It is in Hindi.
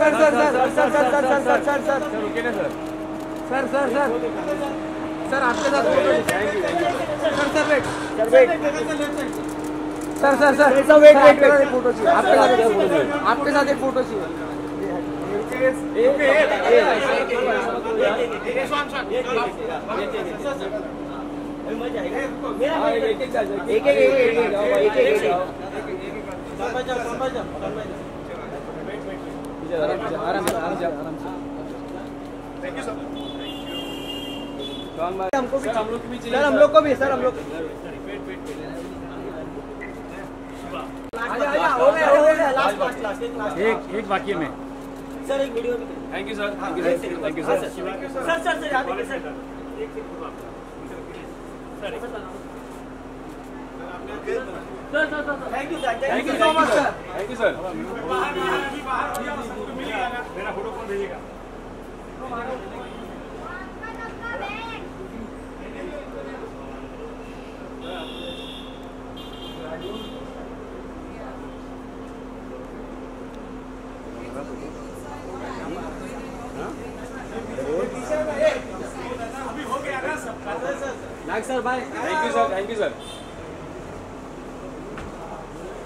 रुके ना सर आपके साथ सर वेट फोटो चाहिए आपके साथ एक फोटो चाहिए। आराम से थैंक यू सर। हमको भी हम लोग को भी सर हम लोग हो गया लास्ट एक बाकी है में सर एक वीडियो में। Thank you sir thank you sir sir thank you so much sir thank you sir. मेरा फोटो कौन भेजेगा? Sir bye thank you sir